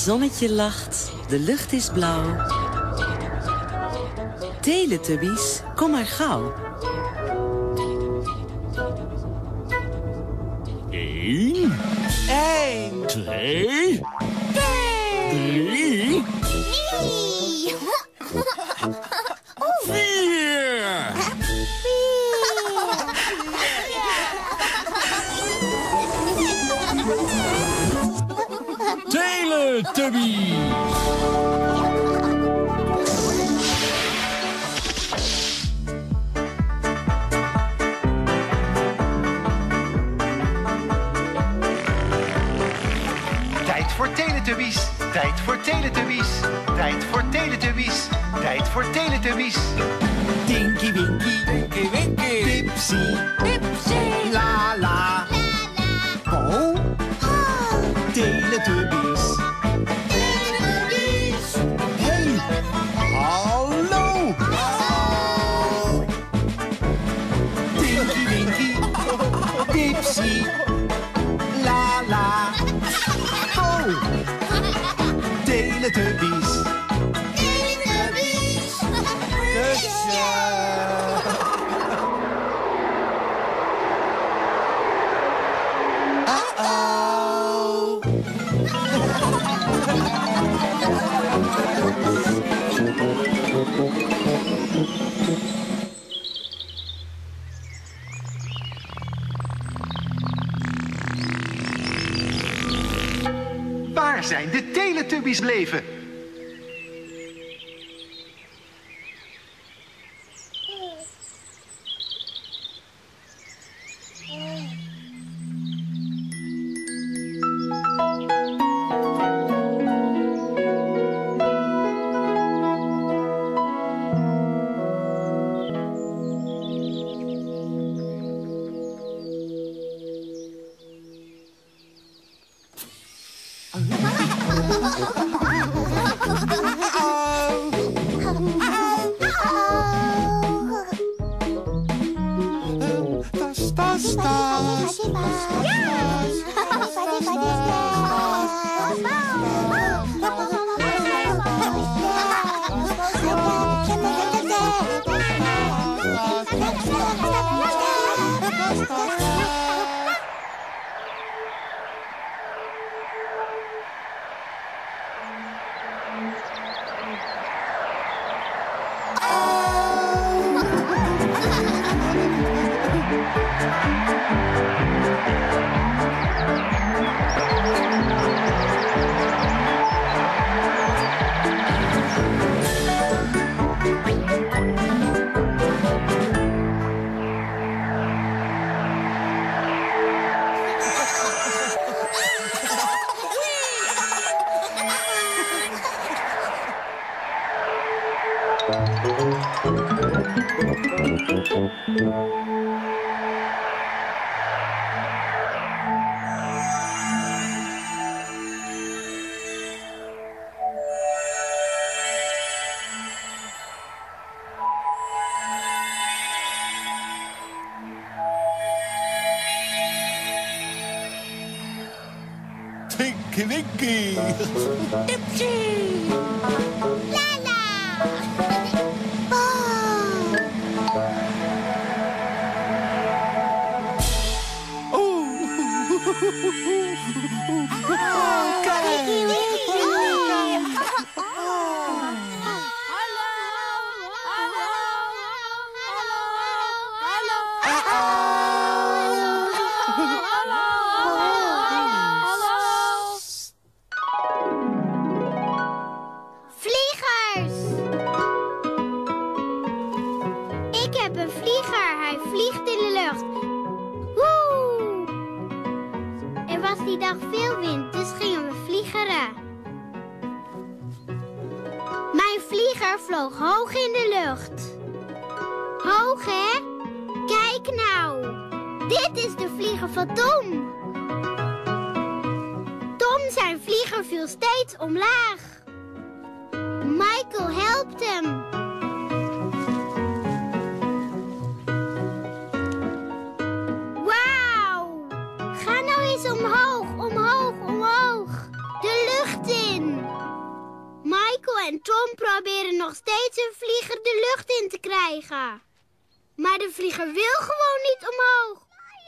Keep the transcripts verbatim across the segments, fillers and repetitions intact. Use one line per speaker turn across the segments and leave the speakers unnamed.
zonnetje lacht, de lucht is blauw. Teletubbies, kom maar gauw.
Eén.
Eén.
Twee.
Twee.
Drie.
Drie.
Vier. Teletubbies.
Tijd voor Teletubbies, tijd voor Teletubbies, tijd voor Teletubbies, tijd voor Teletubbies.
Tinky Winky. Tinky Winky. Dipsy. Dipsy. La la. Po. Teletubbies. Teletubbies. Hey. Hallo. Tinky Winky. Dipsy. La la. Po. Teletubbies. Teletubbies. Uh-oh.
Waar zijn de Teletubbies gebleven?
Tinky Winky.
Dipsy. La la. Po.
Oh, kijk.
Die dag veel wind, dus gingen we vliegeren. Mijn vlieger vloog hoog in de lucht. Hoog, hè? Kijk nou. Dit is de vlieger van Tom. Tom zijn vlieger viel steeds omlaag. Michael helpt hem. Wauw. Ga nou eens omhoog, omhoog, omhoog. De lucht in. en Tom proberen nog steeds een vlieger de lucht in te krijgen. Maar de vlieger wil gewoon niet omhoog.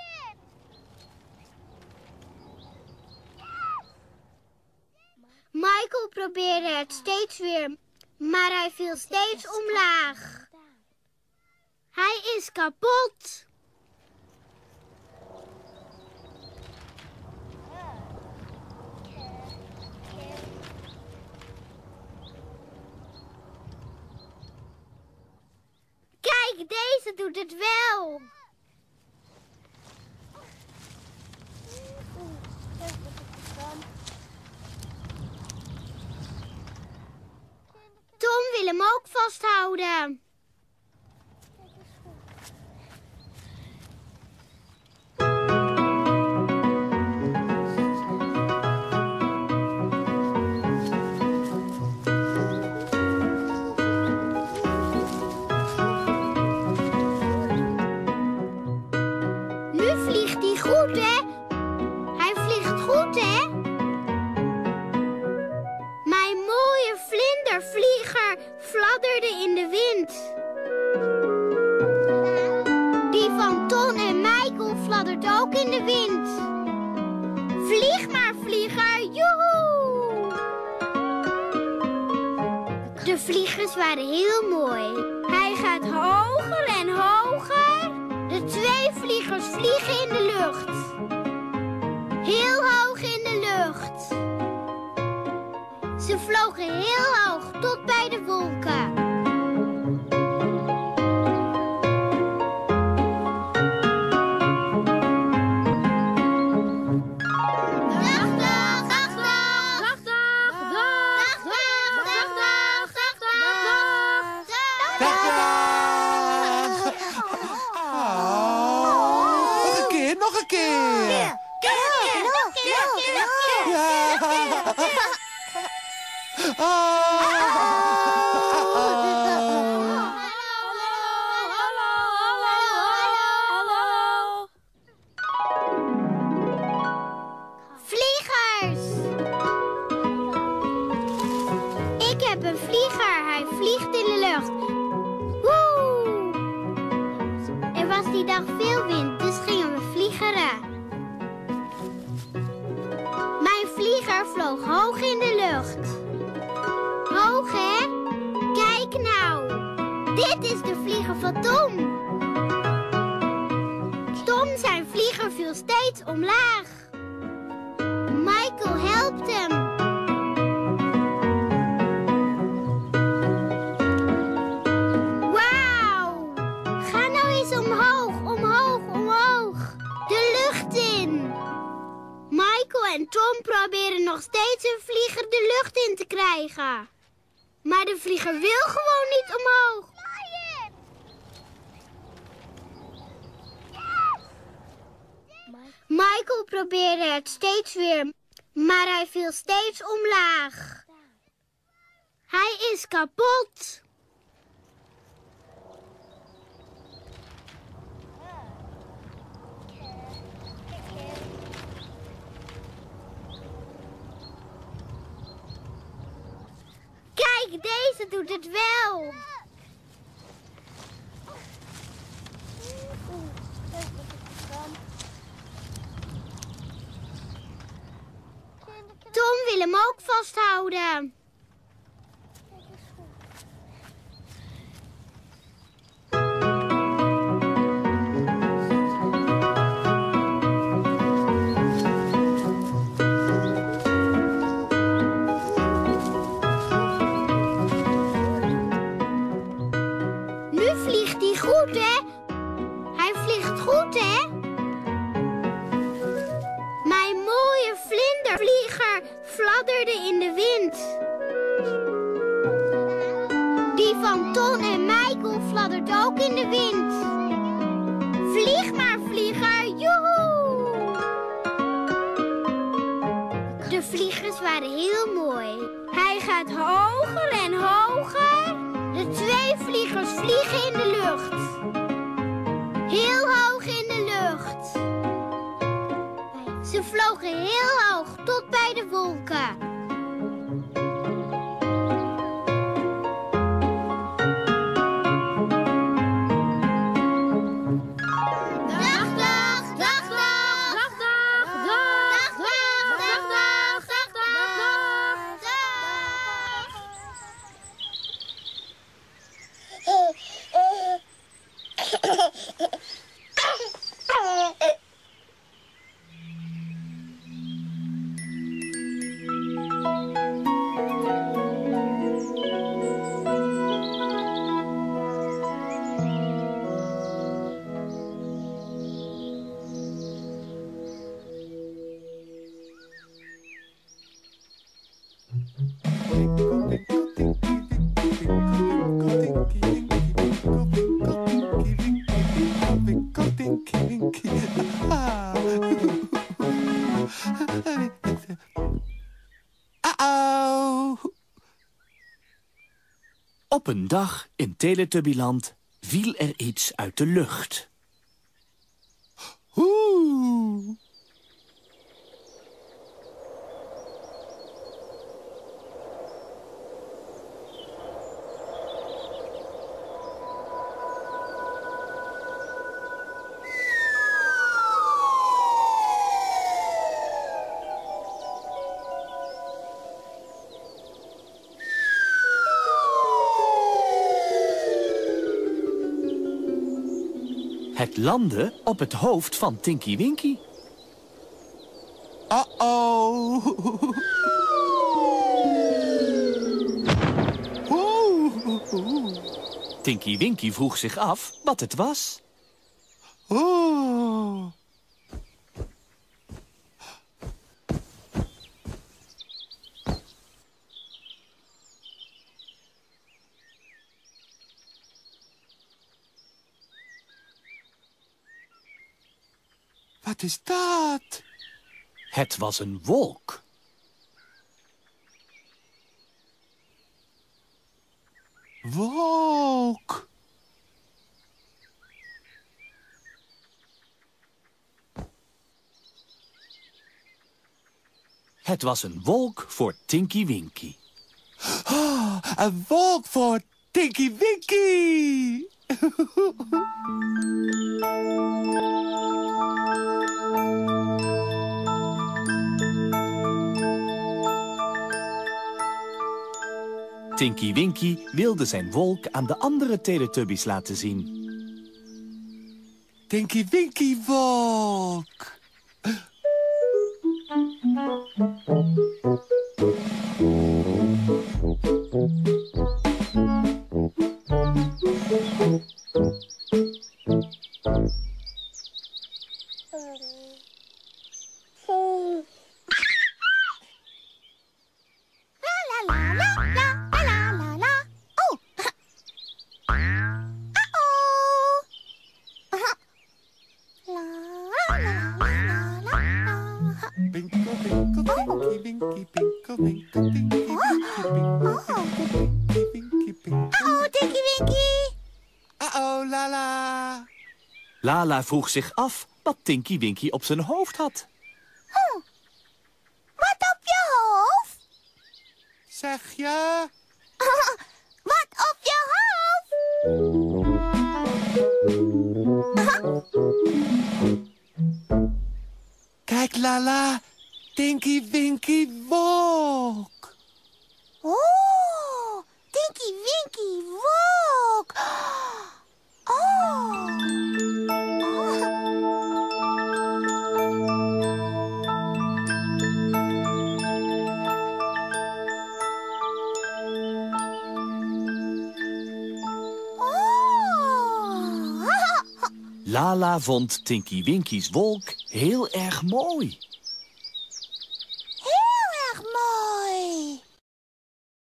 Michael probeerde het steeds weer, maar hij viel steeds omlaag. Hij is kapot. Kijk, deze doet het wel. Tom wil hem ook vasthouden. Nu vliegt hij goed, hè? Hij vliegt goed, hè? Mijn mooie vlindervlieger fladderde in de wind. Die van Ton en Michael fladdert ook in de wind. Vlieg maar, vlieger, joehoe! De vliegers waren heel mooi. Hij gaat hoger en hoger. De twee vliegers vliegen in de lucht. Heel hoog in de lucht. Ze vlogen heel hoog tot bij de wolken. Dag, dag, dag, dag. Dag, dag, dag. Dag, dag, dag, dag, dag.
Dag, dag. Oh, nog een keer, nog een keer.
Vliegers! Ik heb een vlieger. Hij vliegt in de lucht. Woe! Er was die dag veel wind, dus gingen we vliegeren. Mijn vlieger vloog hoog in de lucht. Hoog, hè? Kijk nou. Dit is de vlieger van Tom. Tom zijn vlieger viel steeds omlaag. Michael helpt hem. Wauw. Ga nou eens omhoog, omhoog, omhoog. De lucht in. Michael en Tom proberen nog steeds een vlieger de lucht in te krijgen. Maar de vlieger wil gewoon niet omhoog. Michael probeerde het steeds weer, maar hij viel steeds omlaag. Hij is kapot. Kijk, deze doet het wel. Tom wil hem ook vasthouden. Nu vliegt hij goed, hè? Hij vliegt goed, hè? Mijn mooie vlindervlieger fladderde in de wind. Die van Ton en Michael fladdert ook in de wind. Vlieg maar, vlieger, joehoe! De vliegers waren heel mooi. Hij gaat hoger en hoger. De twee vliegers vliegen in de lucht. Heel hoog in de lucht. Ze vlogen heel hoog tot bij de wolken.
Uh-oh.
Op een dag in Teletubbyland viel er iets uit de lucht.
Oeh.
Het landde op het hoofd van Tinky Winky.
Uh-oh. Oeh.
Tinky Winky vroeg zich af wat het was.
Oeh. Wat is dat?
Het was een wolk.
Wolk.
Het was een wolk voor Tinky Winky.
Oh, een wolk voor Tinky Winky.
Tinky Winky wilde zijn wolk aan de andere Teletubbies laten zien.
Tinky Winky wolk.
Lala vroeg zich af wat Tinky Winky op zijn hoofd had.
Oh, wat op je hoofd?
Zeg je?
Wat op je hoofd?
Kijk, Lala. Tinky Winky wolk.
Oh, Tinky Winky wolk. Oh.
Lala vond Tinky Winky's wolk heel erg mooi.